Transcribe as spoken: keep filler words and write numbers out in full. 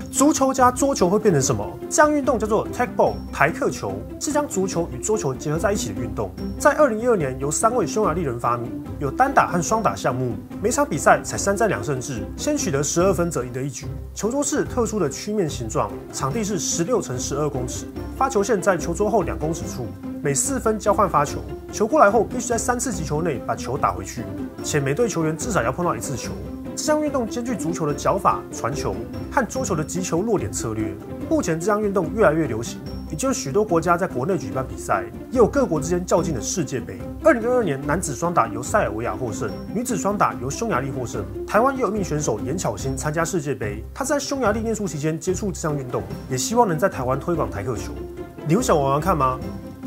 足球加桌球会变成什么？这项运动叫做 Tackball 台克球，是将足球与桌球结合在一起的运动。在二零一二年由三位匈牙利人发明，有单打和双打项目，每场比赛采三战两胜制，先取得十二分则赢得一局。球桌是特殊的曲面形状，场地是十六乘十二公尺，发球线在球桌后两公尺处，每四分交换发球，球过来后必须在三次击球内把球打回去，且每队球员至少要碰到一次球。这项运动兼具足球的脚法、传球和桌球的击球落点策略。目前这项运动越来越流行，已经有许多国家在国内举办比赛，也有各国之间较劲的世界杯。二零二二年男子双打由塞尔维亚获胜，女子双打由匈牙利获胜。台湾也有一名选手严巧芯参加世界杯，他在匈牙利念书期间接触这项运动，也希望能在台湾推广台克球。你会想玩玩看吗？